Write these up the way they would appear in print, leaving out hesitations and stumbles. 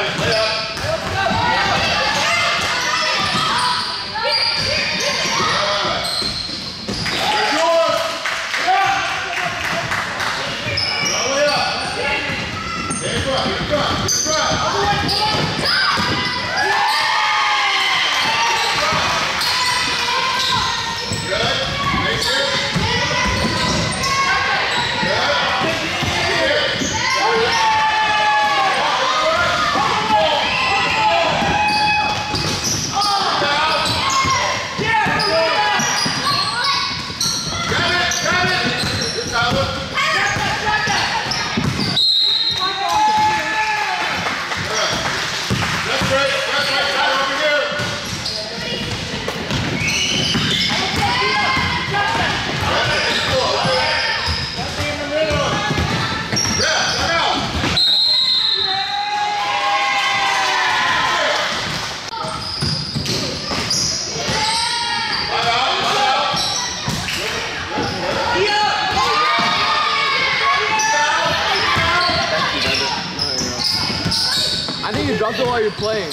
I think you dropped it while you're playing.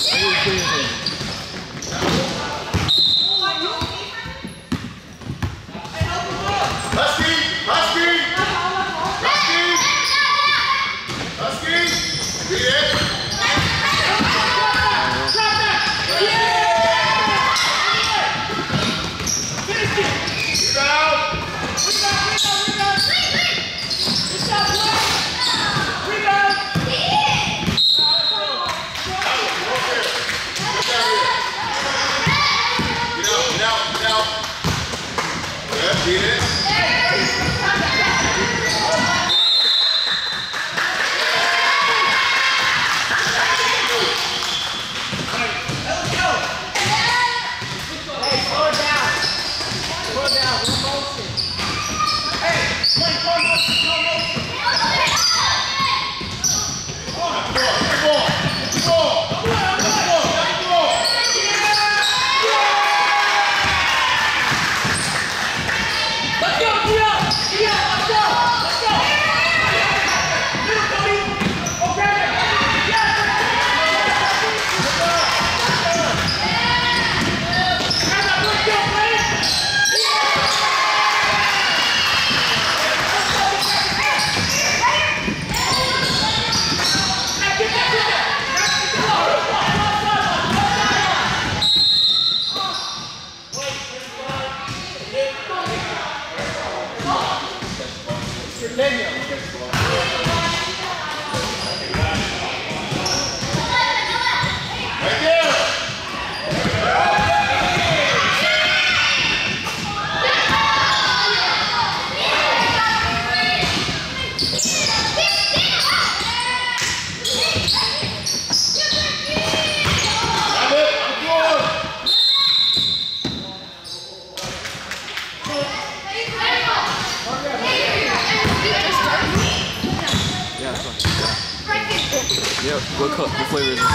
Yep, what flavor is this?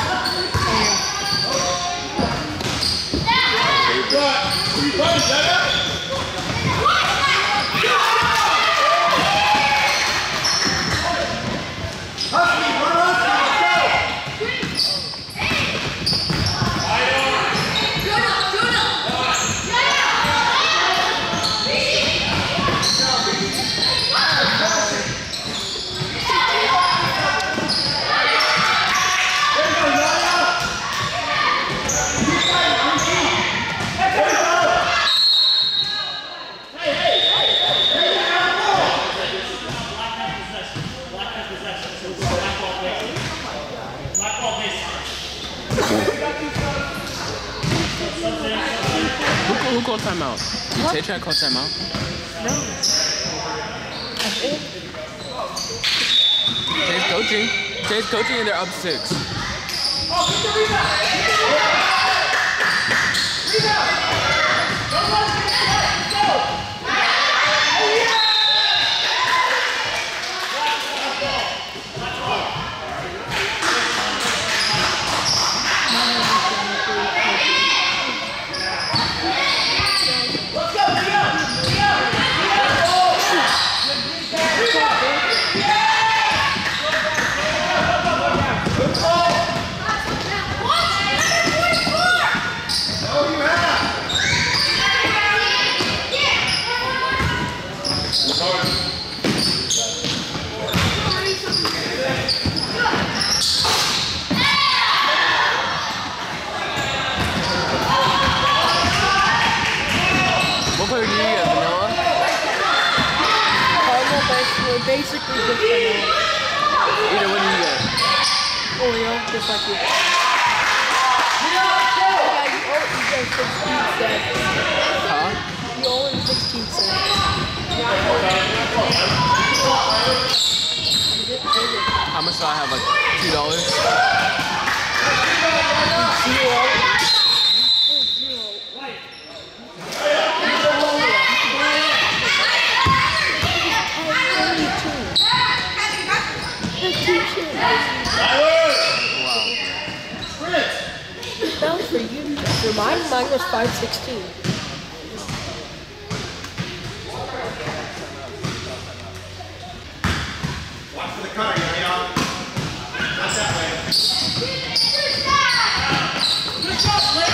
Who called timeout? Did Tay try to call timeout? No. Tay's coaching. Tay's coaching and they're up 6. basically just Either what do you get? Oreo, just like you. Yeah, you get 16 cents. Huh? You owe him 16 cents. How much do I have? Like $2? Zero. That was for you. For mine was 516. Watch for the cutter, Not that way. Good job, Blake.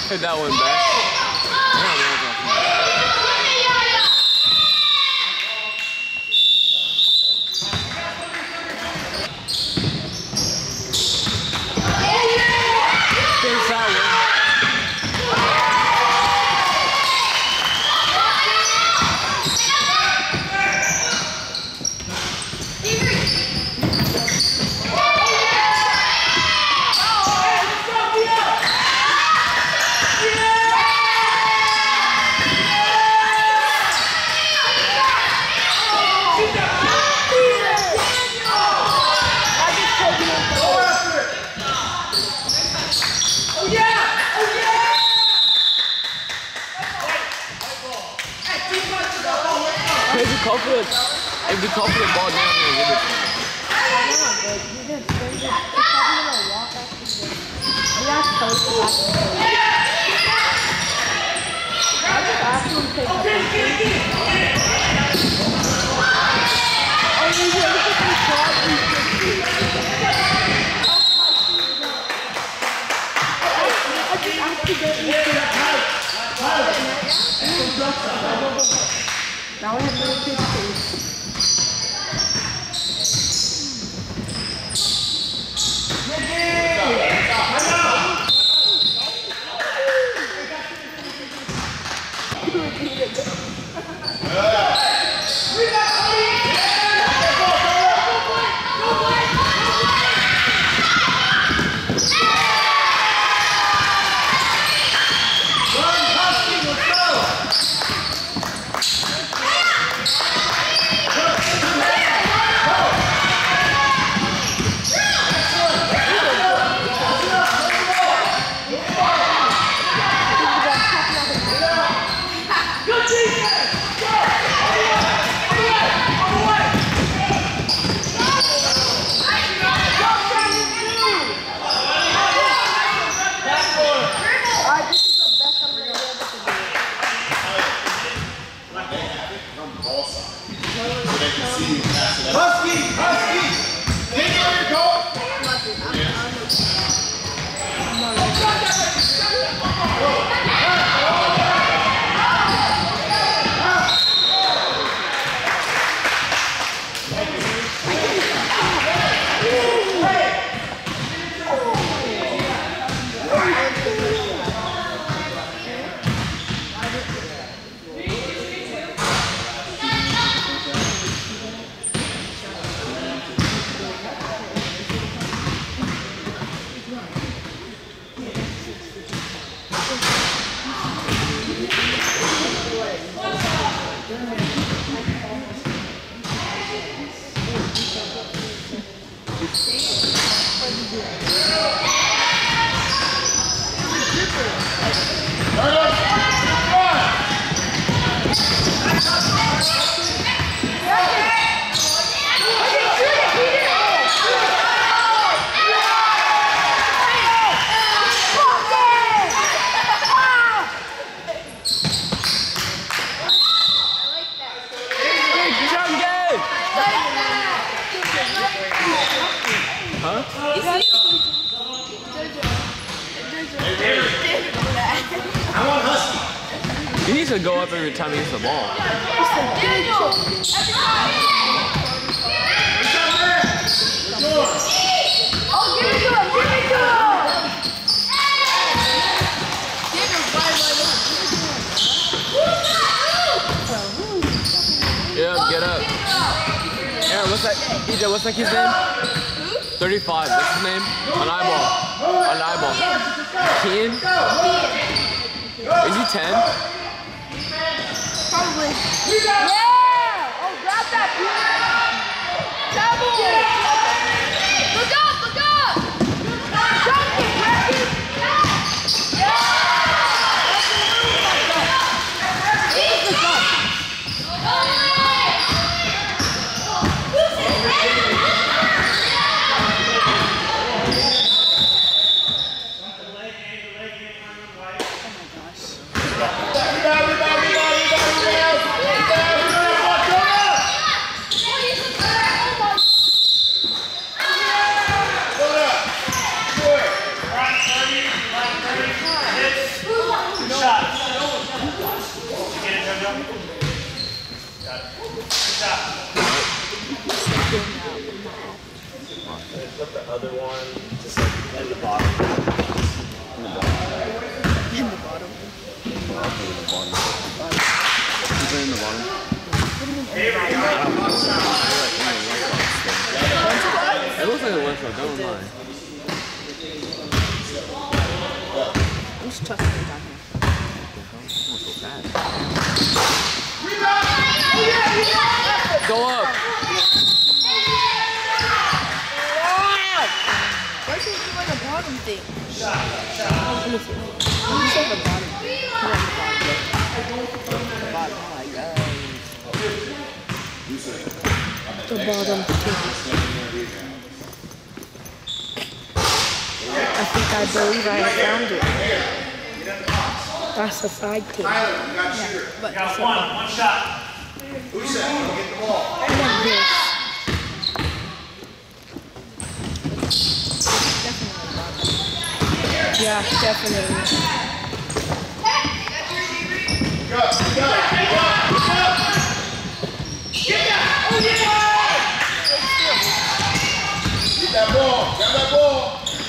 Hit that one back. Finish that one. If you call for the ball down there, give it to me. Now we have little kids. You need to go up every time he hits the ball. Yeah, get up. Aaron, what's that? EJ, what's that kid's name? 35. What's his name? On eyeball. On eyeball. Kean? Is he 10? Probably. Yeah! Oh, grab that, double! Look up, look up! Jump it, grab it! It looks like a one shot, don't lie. I'm just trusting you down here. So fast. Go up! Why should you do like a bottom thing? Let me see. Let me say the bottom. The bottom. Oh my god. The bottom thing. I believe I found it. That's a side kick. Yeah, but Got one shot. Who's that? Get the ball. I love this. Yeah, definitely. Go, go, go. Get that! Oh, yeah! Get that ball. Grab that ball.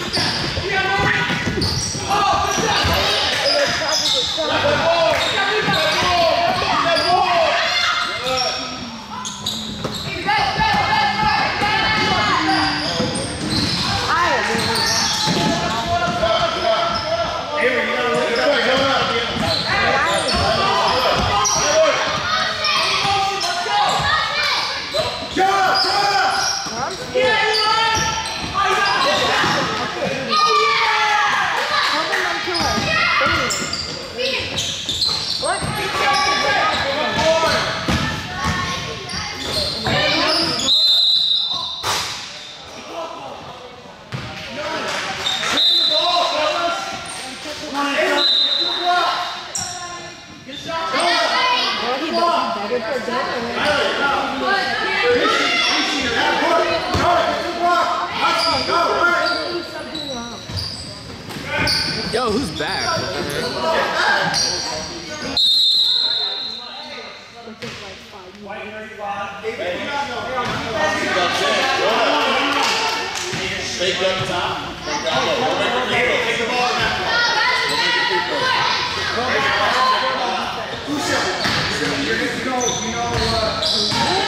Yo, who's back? Take that top. Take the ball now. You're good to go. You know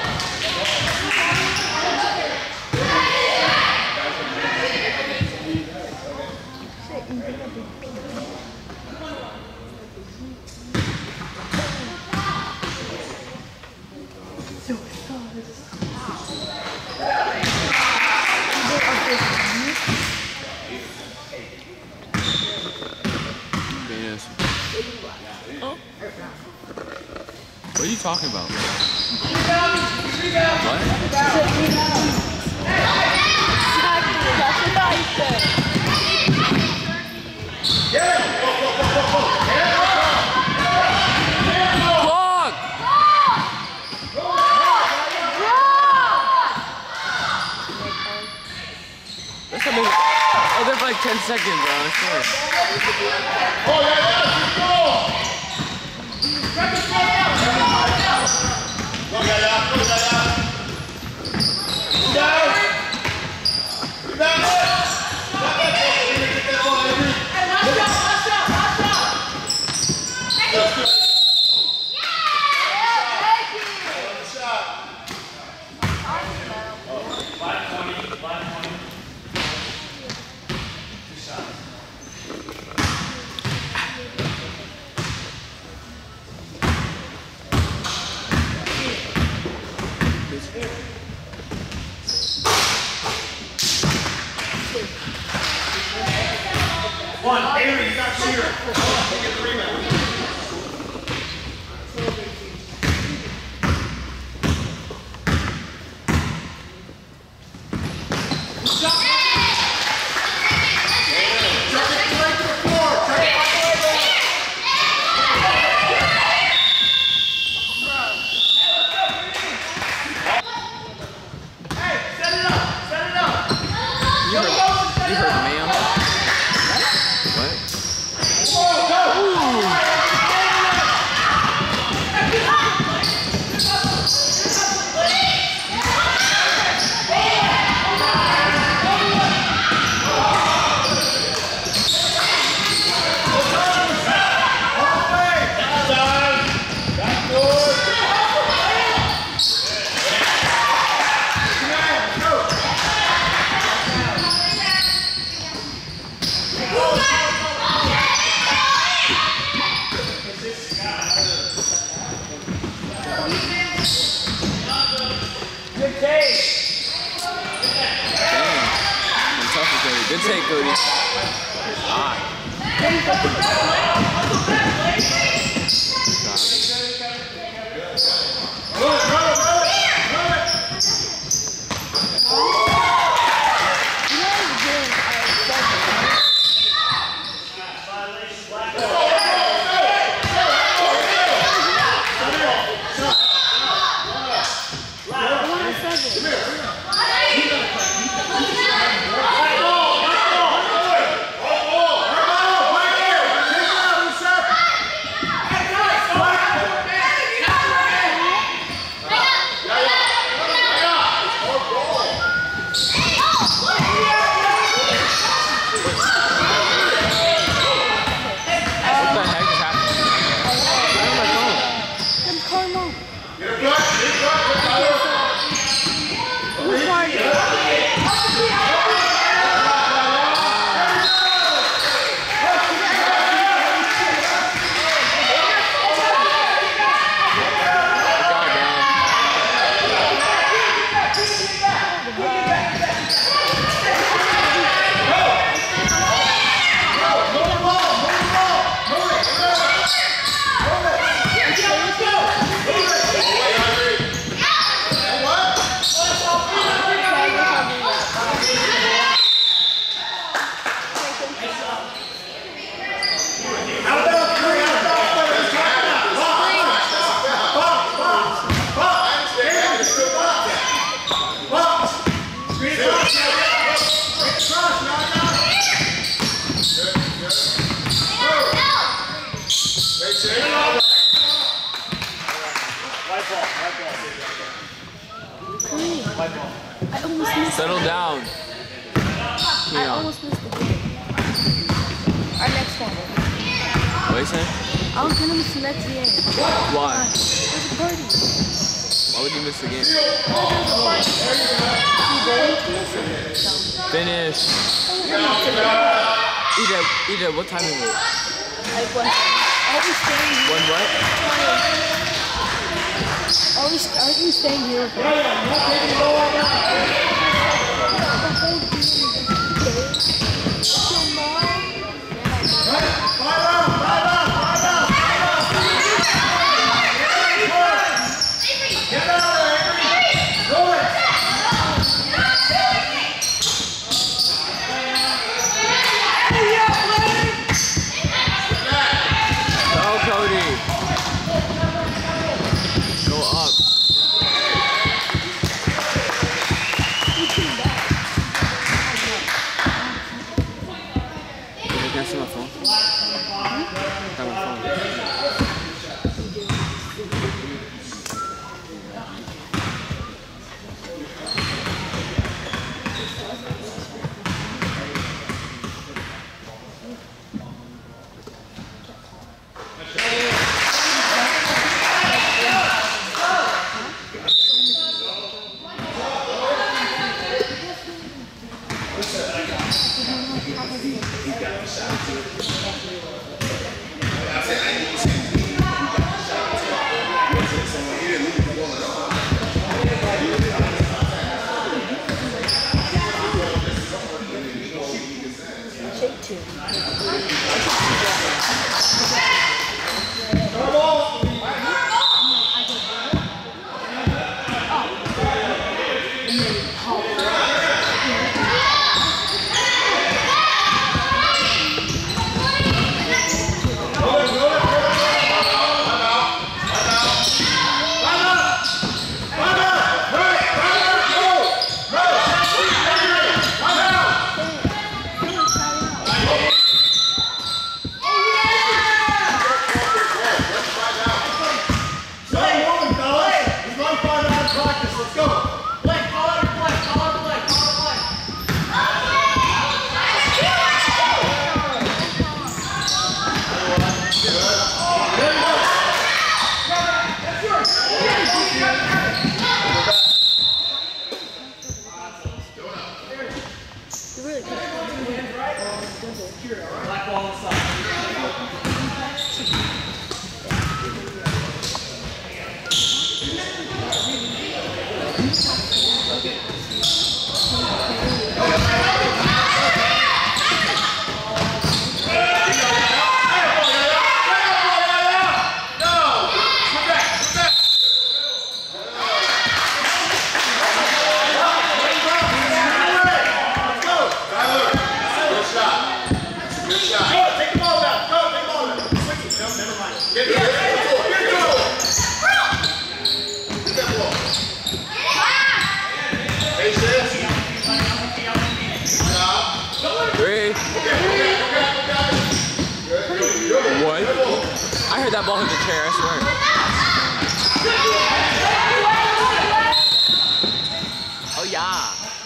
What are you talking about? Block! That's something. Oh, they're for like 10 seconds, bro. I swear. Oh, yeah, go! One, Avery, you got shooter. Get the rebound. You heard, ma'am. What? Ooh. take, Cody? Ah. Settle down. I almost missed the game. Our next one. What are you saying? I was gonna miss the next game. Why? There's a party. Why would you miss the game? Finish. EJ, what time is it? Like one. I'll be staying here. One what? I'll be staying here. Take the ball down. Go, take the ball down. Switch it. No, never mind. Get it. Get it. Get that ball. Hey, Sis. Three. One. I heard that ball hit the chair, I swear. Oh, yeah.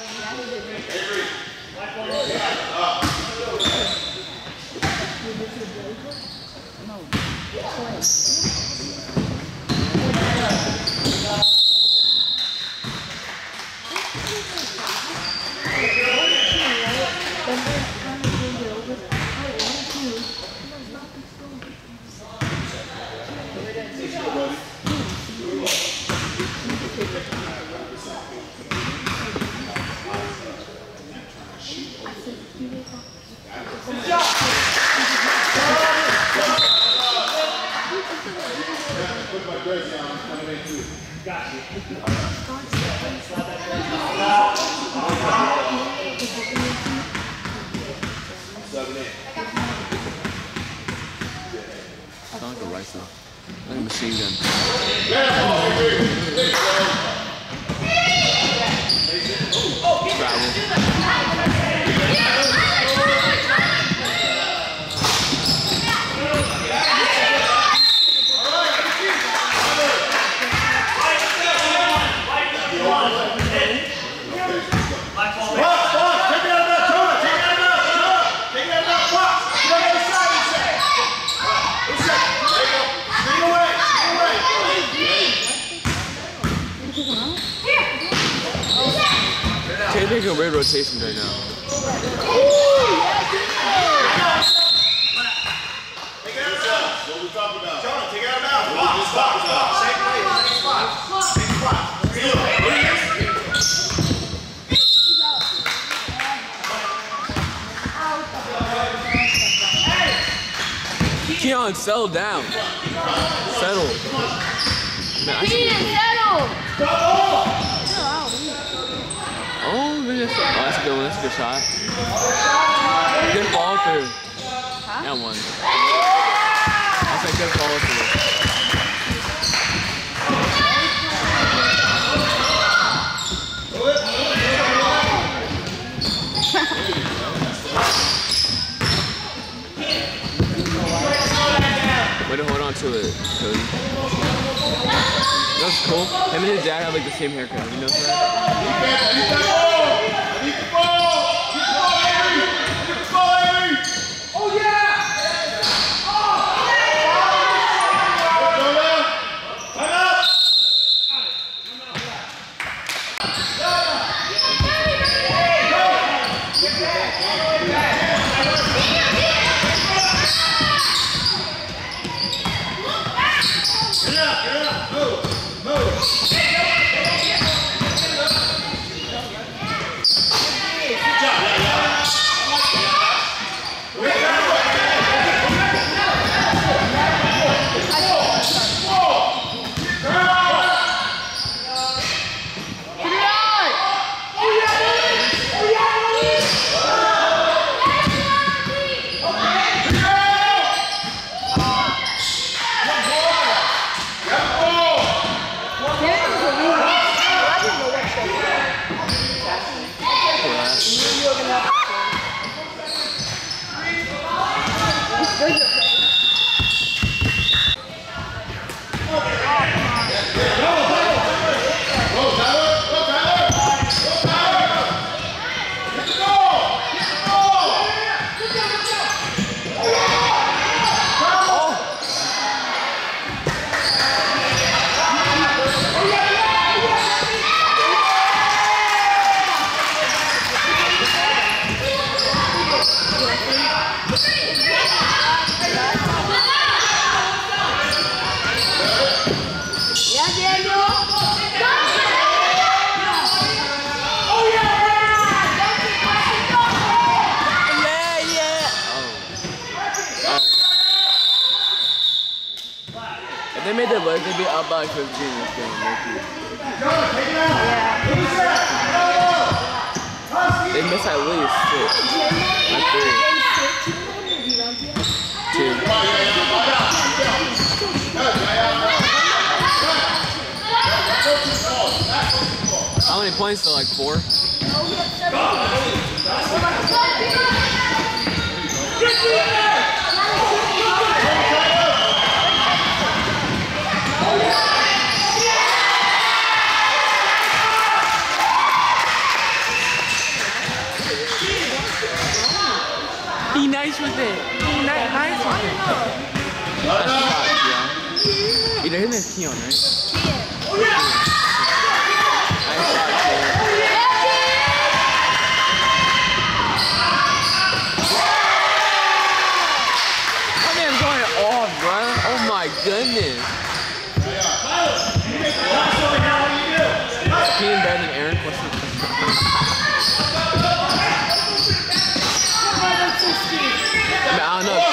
Sounds like a rifle. Like a machine gun. Travel. They're making a weird rotation right now. Take it out of bounds. What we talking about? Jonah, take it out of bounds. Stop. Same place, same spot. Same spot. Keon, settle down. Settle. Man, settle. Oh, maybe that's, that's a good one. That's a good shot. Good follow through. Huh? And one. That's a good follow through. Way to hold on to it, Cody. That's cool. Him and his dad have like the same haircut. Have you noticed that? Oh yeah! They made their legs, they'd be up by 15 in this game. They miss at least 6. Not 3. 2. How many points though? Like 4? Be nice with it. Be nice with it. That's shot, yeah. Either him or Keon, right? Nice shot, Keon. My man's going off, bro. Oh my goodness. Keon better than Aaron? I don't know.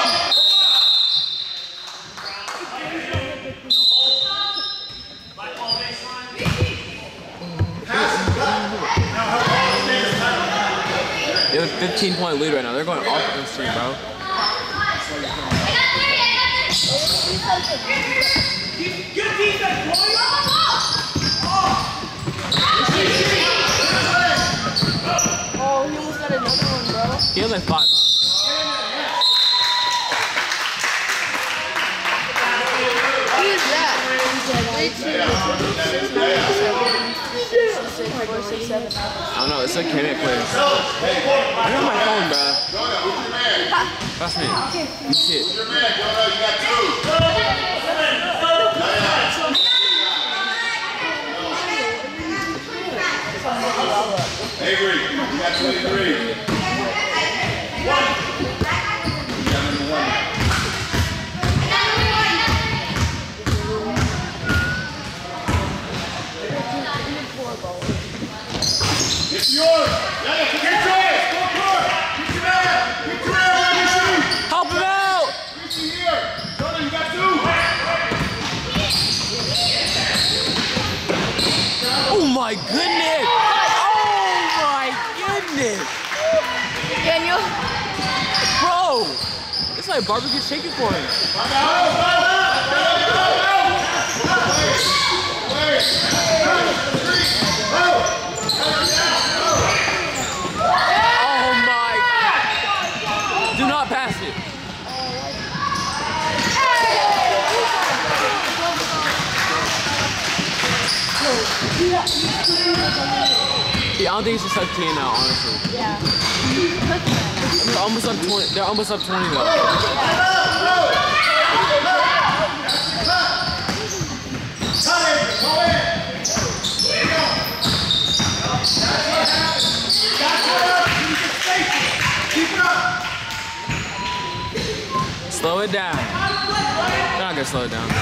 They have a 15-point lead right now. They're going off this team, bro. Good defense, boys! Oh, he almost got another one, bro. He has like 5, huh? Who is that? 3, 2, 6, 9, 7, 6, 6, 4, 6, 7. I don't know. It's like Kenneth plays. I got my phone, bro. Pass me. You see it. Avery, you got 23. It's yours. Get yours. Go court. Get your man. Get your man. Help him out. Reach here. Jordan, you got 2. Oh my goodness. Oh my goodness. Daniel. Bro. It's like barbecue chicken for him. Oh my. Do not pass it. Yeah, I don't think it's just up 10 now, honestly. Yeah. They're almost up 20. They're almost up 20 though. Slow it down. They're not gonna slow it down.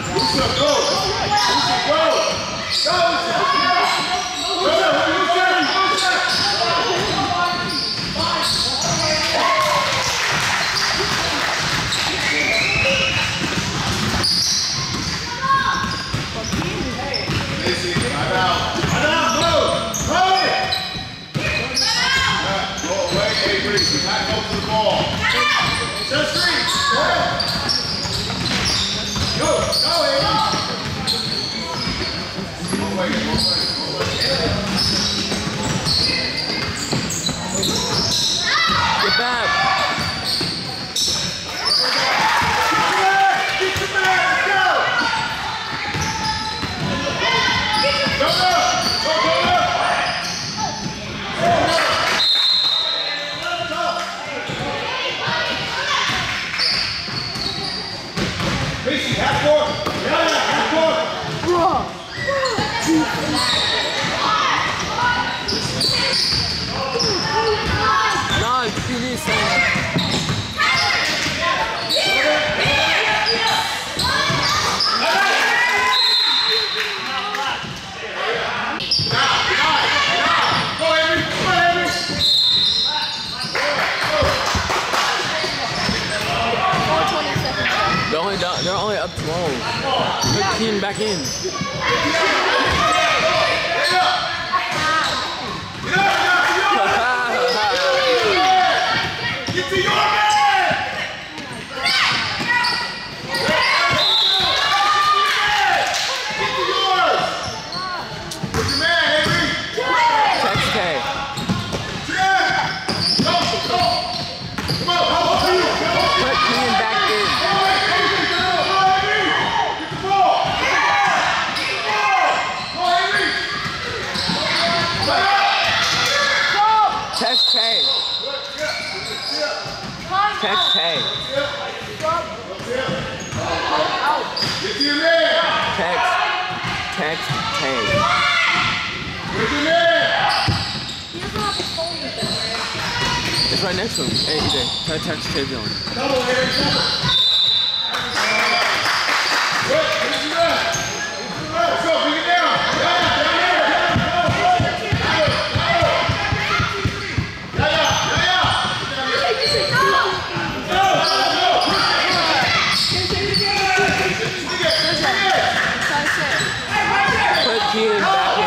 Get back. No, finish. They're only up 12. They're 10 back in. Get to your man! Get to your man. Text, tag. Where's your man? He doesn't have his phone with him. It's right next to him. Hey, EJ, try to text Tavion. Double, Eric. Good. Get to your man. Let's go. Bring it down. Down here. Put Keenan back in.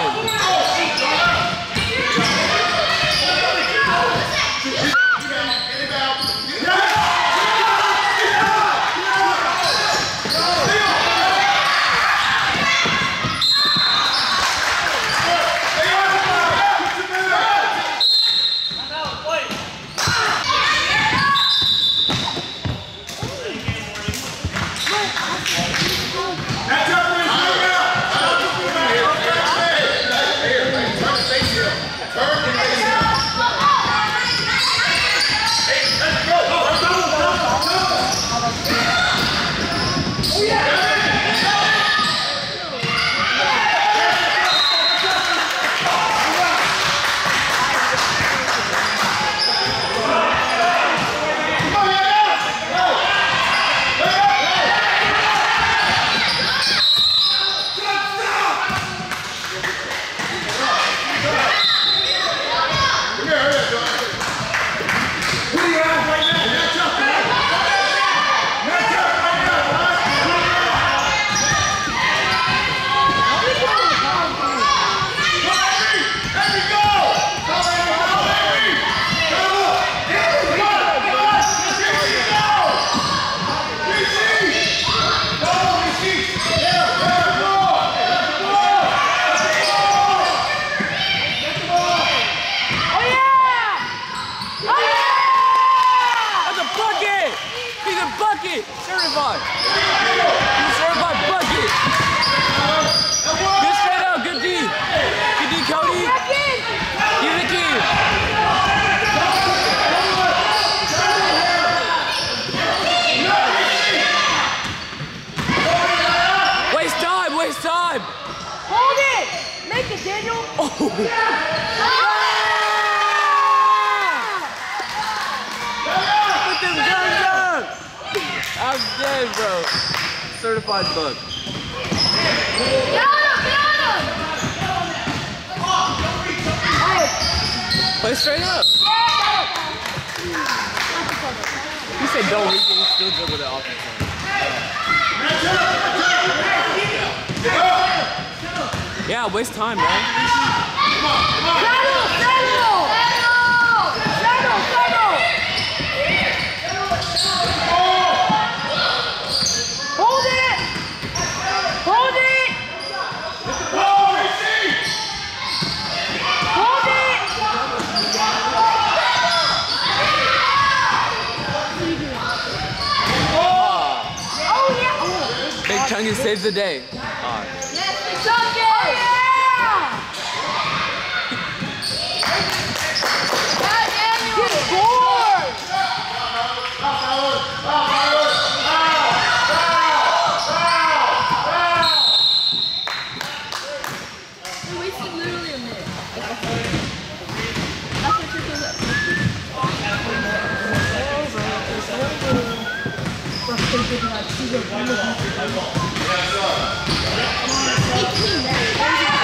Bucket! Certified! Certified bucket! Good straight out, good D! Good D, Cody! Give it key! Waste time! Hold it! Make it, Daniel! Oh! Put them guns up! I'm dead, bro. Certified bug. Get him! Play straight up. He said don't reach it, he still dribble the offense. Yeah, waste time, man. Hold it! Hold it! Hold it! Oh yeah! Big Chunky saves the day. Chunky! Oh yeah! Get bored! We wasted literally a minute. That's what you're doing. Yes, sir.